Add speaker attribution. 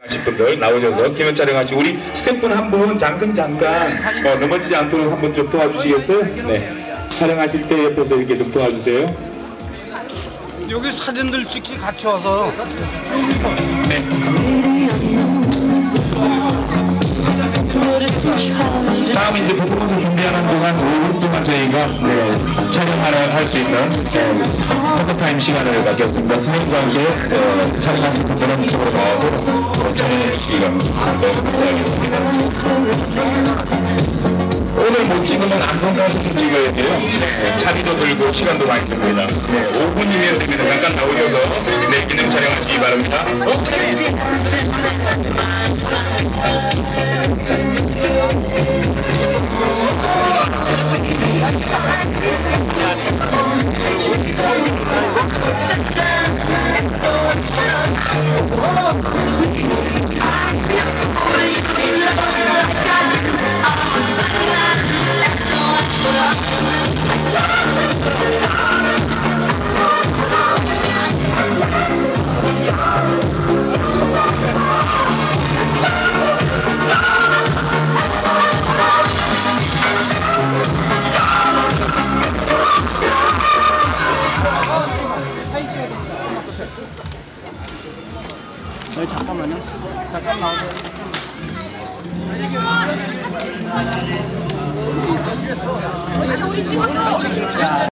Speaker 1: 하실 분들 나오셔서 기념 촬영하시고 우리 스태프분 한 분 장승 잠깐 넘어지지 않도록 한 번 좀 도와주시겠어요? 네. 촬영하실 때 옆에서 이렇게 좀 도와주세요.
Speaker 2: 여기 사진들 찍기 같이 와서.
Speaker 1: 네. 다음 이제 퍼포먼스 준비하는 동안 5분 동안 저희가 촬영을 할 수 있는 포토타임 시간을 갖겠습니다. 스님과 함께 촬영하실 분들은 이쪽으로 나와서 촬영해 주시기가 감사하겠습니다. 오늘 못 찍으면 안성가서 좀 찍어야 돼요. 네, 차비도 들고 시간도 많이 듭니다. 네, 5분이면 됩니다. 잠깐 나오셔서 내 기능 촬영하시기 바랍니다.
Speaker 2: 잠깐만요. 잠깐 나오세요.